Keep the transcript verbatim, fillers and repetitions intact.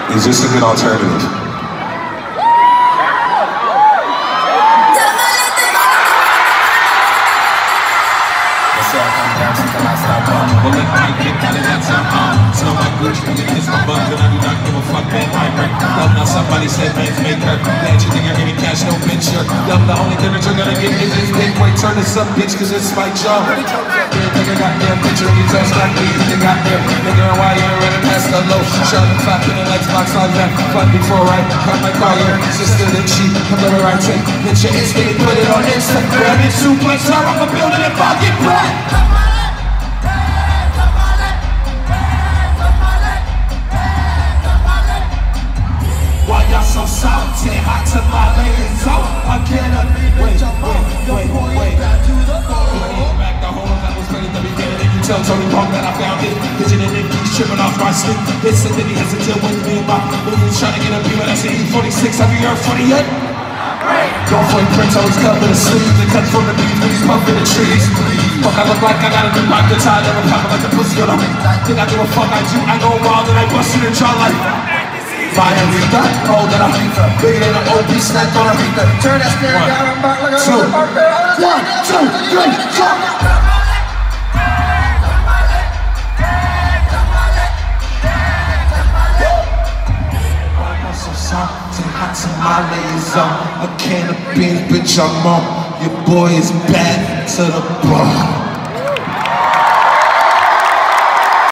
Is this a good alternative? So my good you kiss my butt, and I do not give a fuck that I break. Love now somebody said man's make her. Glad you think you're getting cash, no picture. Love the only thing that you're gonna get is this big boy. Turn this up, bitch, cause it's my job. Nigga got damn picture, you just like me. You got there, nigga, why you're running past the low. Shut the fuck in the Xbox on that. Fuck before right, got my car, your sister that she come over right take. Get your instinct, put it on Instagram. It's suplex her off a building and fuck it back. So salty, hot tamale is on. I can't wait, wait, wait, wait. Back the whole that was ready at the beginning. And you tell Tony Punk that I found it. Pigeon and then he's tripping off my sleep. This and then he has to deal with me and my millions trying to get a beamer. That's an E forty-six. Have you heard funny yet? Don't play Prince, always covered the sleeve. The cuts from the beef, when he's bumping the trees. Fuck, I look like I got a new rock the tie, never popping like a pussy on a think I give a fuck, I do. I go wild and I bust it in jaw like fire Rita, oh that I'm bigger than an O G snack on a Rita. Turn that stereo down and back like a two, one, two, three, jump. Hot tamale is on. A can of beans, bitch, I'm on. Your boy is back to the bar.